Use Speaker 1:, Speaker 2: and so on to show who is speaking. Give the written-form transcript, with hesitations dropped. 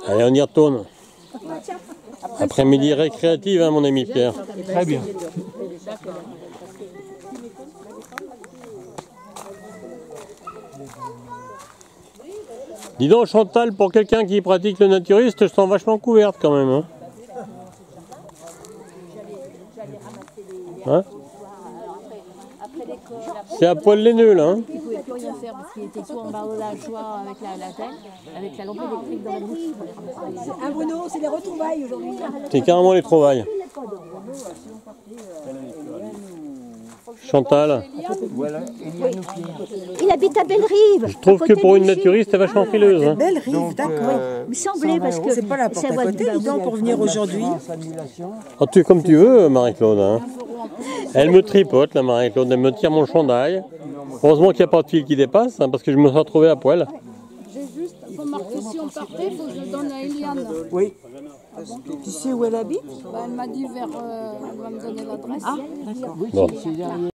Speaker 1: Allez, on y retourne. Après-midi récréative, hein, mon ami Pierre.
Speaker 2: Très bien.
Speaker 1: Dis donc, Chantal, pour quelqu'un qui pratique le naturiste, je sens vachement couverte quand même. Hein, hein? C'est à poil les nœuds, là. Hein?
Speaker 3: Il ne pouvait plus rien faire parce qu'il était tout en bas de la joie avec la tête, avec la lampe électrique dans la bouche.
Speaker 4: Un Bruno, c'est les retrouvailles aujourd'hui.
Speaker 1: C'est carrément les trouvailles. Chantal,
Speaker 2: Voilà,
Speaker 3: Il habite à Belle-Rive.
Speaker 1: je trouve que pour une naturiste, c'est vachement fileuse. Hein.
Speaker 4: Belle-Rive, d'accord.
Speaker 3: Il me semblait parce que
Speaker 4: C'est pas la porte à côté, dis donc, pour venir aujourd'hui.
Speaker 1: Oh, tu es comme tu veux, Marie-Claude. Hein. Elle me tripote, la Marie-Claude. Elle me tire mon chandail. Heureusement qu'il n'y a pas de fil qui dépasse, hein, parce que je me suis retrouvé à poil.
Speaker 5: J'ai juste remarqué si on partait, il faut que je le donne à Eliane.
Speaker 4: Oui. Tu sais où elle habite?
Speaker 5: Elle m'a dit elle va me donner l'adresse.
Speaker 4: Ah, d'accord.
Speaker 1: Bon.